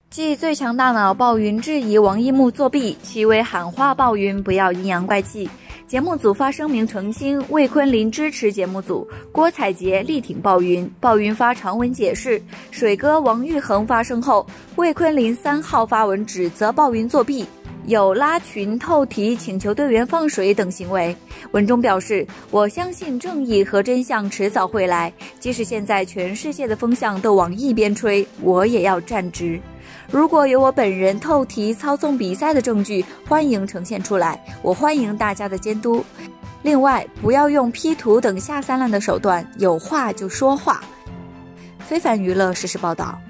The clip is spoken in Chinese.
继最强大脑鲍云质疑王一木作弊，其为喊话鲍云不要阴阳怪气。节目组发声明澄清，魏坤林支持节目组，郭采洁力挺鲍云。鲍云发长文解释，水哥王昱珩发声后，魏坤林3号发文指责鲍云作弊，有拉群透题、请求队员放水等行为。文中表示，我相信正义和真相迟早会来，即使现在全世界的风向都往一边吹，我也要站直。如果有我本人透题操纵比赛的证据，欢迎呈现出来，我欢迎大家的监督。另外，不要用 P 图等下三滥的手段，有话就说话。非凡娱乐实时报道。